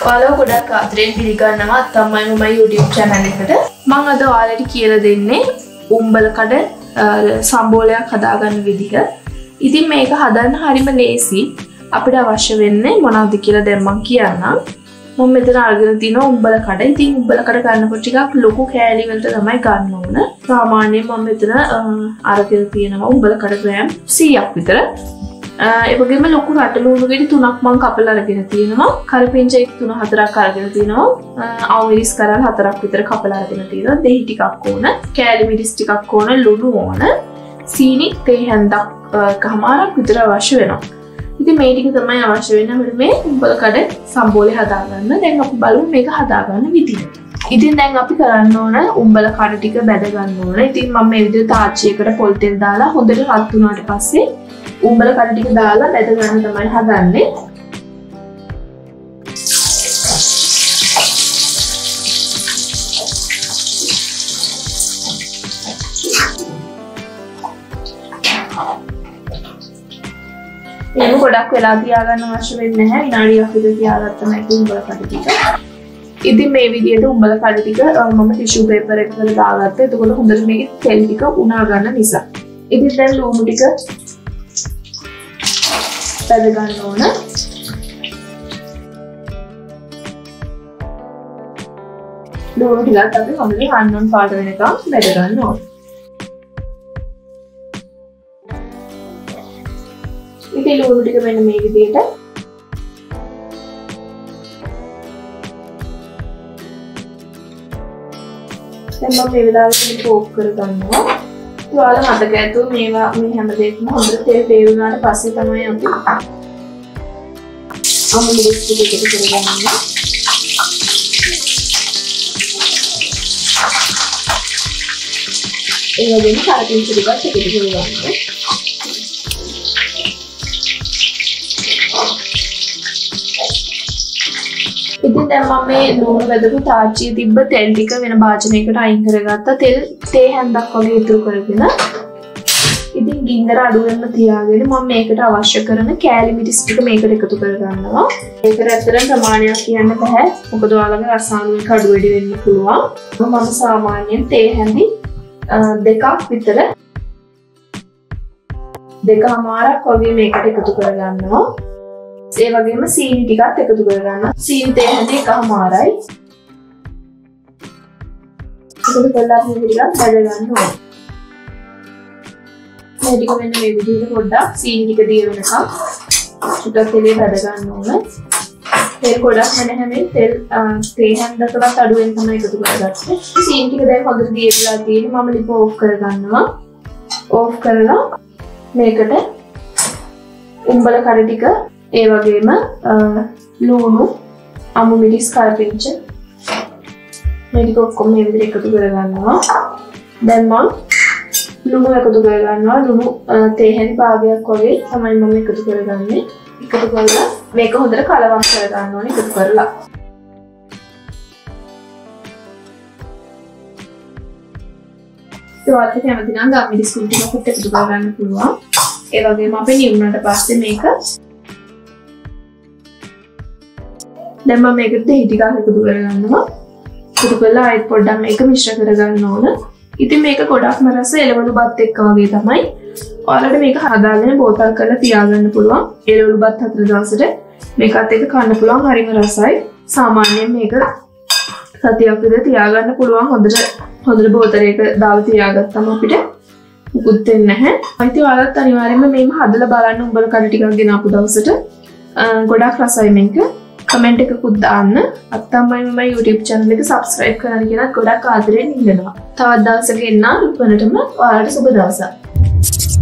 ඔයාලව ගොඩක් ආදරෙන් පිළිගන්නවා තමයි මම YouTube channel එකට. මම අද ඔයාලට කියලා දෙන්නේ උම්බල කඩ සම්බෝලයක් හදාගන්න විදිහ. ඉතින් මේක හදන්න හරිම ලේසි. අපිට අවශ්‍ය වෙන්නේ මොනවද කියලා දැන් මම කියන්නම්. මම මෙතන අරගෙන තියෙනවා උම්බල කඩ. ඉතින් උම්බල කඩ ගන්නකොට ටිකක් ලොකු කෑලි වලට තමයි ගන්න ඕන. සාමාන්‍යයෙන් මම මෙතන අරගෙන තියෙනවා උම්බල කඩ ග්‍රෑම් 100ක් විතර. ඒ වගේම ලොකු රටලුණු ගෙඩි 3ක් මම කපලා අරගෙන තියෙනවා. කරපිංචා 3-4ක් අරගෙන තියෙනවා. අවු මිරිස් කරල් 4ක් විතර කපලා අරගෙන තියෙනවා. දෙහි ටිකක් ඕන. කෑලි මිරිස් ටිකක් ඕන. ලුණු ඕන. සීනි තේ හැන්දක් කමාරක් විතර අවශ්‍ය වෙනවා. ඉතින් මේ ටික තමයි අවශ්‍ය වෙන්නේ අපිට මේ උම්බල කඩ සම්බෝලේ හදාගන්න. දැන් අපි බලමු මේක හදාගන්න විදිහ. ඉතින් දැන් අපි කරන්න ඕන උම්බල කඩ ටික බැද ගන්න ඕන. ඉතින් මම මේ විදිහට තාච්චියකට පොල් තෙල් දාලා හොඳට රත් වුණාට පස්සේ උම්බල කඩ ටික දාලා බැද ගන්න තමයි හදන්නේ. මේක ගොඩක් වෙලා තියාගන්න අවශ්‍ය වෙන්නේ නැහැ. විනාඩියක් විතර තියාගත්තම ඒක උම්බල කඩ ටික. ඉතින් මේ විදිහට උම්බල කඩ ටික මම ටිෂු පේපර් එකකට දාගත්තා. එතකොට හොඳට මේකේ තෙල් ටික උනා ගන්න නිසා. ඉතින් දැන් ලුණු ටික බැද ගන්න ඕන. ලුණු ටිකත් අපි හොඳට හන්නන් පාට වෙනකම් බැද ගන්න ඕන. ඉතින් ලුණු ටික මෙන්න මේ විදිහට දැන් මම මේ වෙලාවට මේක ඕෆ් කර ගන්නවා. ඔයාලා මතක ඇතුව මේවා මේ හැම දෙයක්ම හොඳට තෙල් පේරුණාට පස්සේ තමයි අපි මිරිස් ටික එකතු කරගන්නේ. ඒ වගේම කරපිංචා ටිකක් එකතු කරගන්න. ඉතින් දැන් මම මේ ලුණු වැදපු තාච්චියේ තිබ්බ තෙල් ටික වෙන භාජනයකට අයින් කරගත්තා. තෙල් තේ හැන්දක් වගේ ඉතුරු කරගෙන ඉතින් ගින්නර අඩු වෙන්න තියාගෙන මම මේකට අවශ්‍ය කරන කෑලි මිරිස් ටික මේකට එකතු කරගන්නවා. මේකට ඇත්තටම ප්‍රමාණයක් කියන්න බෑ. මොකද ඔයාලගේ රසායනික අඩු වැඩි වෙන්න පුළුවන්. මම සාමාන්‍යයෙන් තේ හැඳි දෙකක් විතර දෙකමාරක් වගේ මේකට එකතු කරගන්නවා. ඒ වගේම සීනි ටිකත් එකතු කරගන්න. සීනි තේ හැඳි එකමාරයි. එකතු කරලා මේ ටිකක් බැද ගන්න ඕනේ. මේ ටික මෙන්න මේ විදිහට පොඩ්ඩක් සීනි ටික දිය වෙනකම් චුට්ටක් තෙලේ බැද ගන්න ඕනේ. තෙල් ගොඩක් නැහැමෙන් තෙල් තේ හැන්දකටත් අඩු වෙන තමයි එකතු කරගත්තේ. සීනි ටික දැන් හොඳට දිය වෙලා තියෙන්නේ. මම ලිප ඕෆ් කරගන්නවා. ඕෆ් කරලා මේකට උම්බල කඩ ටික ඒ වගේම ලුණු අමු මිරිස් කරපිංච මේ ටික ඔක්කොම මේ විදිහට එකතු කරගන්නවා. දැන් මම ලුණු එකතු කරගන්නවා. ලුණු තේ හැඳි භාගයක් වගේ තමයි මම එකතු කරගන්නේ. එකතු කරලා මේක හොඳට කලවම් කරගන්න ඕනේ එකතු කරලා. ඔයාලට කැමති නම් ගම් මිරිස් කුඩු ටිකක් එකතු කරගන්න පුළුවන්. ඒ වගේම අපි නිවුනට පස්සේ මේක දැන් මම මේකට දෙහි ටිකක් එකතු කරගන්නවා. එකතු කරලා ආයෙත් පොඩ්ඩක් මේක මිශ්‍ර කරගන්න ඕන. ඉතින් මේක ගොඩක්ම රස එළවලු බත් එක්ක වගේ තමයි. ඔයාලට මේක හදාගෙන බෝතල් කරලා තියාගන්න පුළුවන්. එළවලු බත් 4 දවසට මේකත් එක්ක කන්න පුළුවන්. හරිම රසයි. සාමාන්‍යයෙන් මේක සතියක් විතර තියාගන්න පුළුවන්. හොඳට බෝතලයක දාලා තියාගත්තම අපිට මුකුත් වෙන්නේ නැහැ. ඉතින් ඔයාලත් අනිවාර්යයෙන්ම මේක හදලා බලන්න උඹල කඩ ටිකක් ගෙනාපු දවසට. ගොඩක් රසයි මේක. කමෙන්ට් එකකුත් දාන්න. අත්තම්මයි මම YouTube channel එක subscribe කරන්න කියනත් ගොඩක් ආදරෙන් ඉල්ලනවා. තවත් දවසක එන්න ඉක්මනටම ඔයාලට සුබ දවසක්.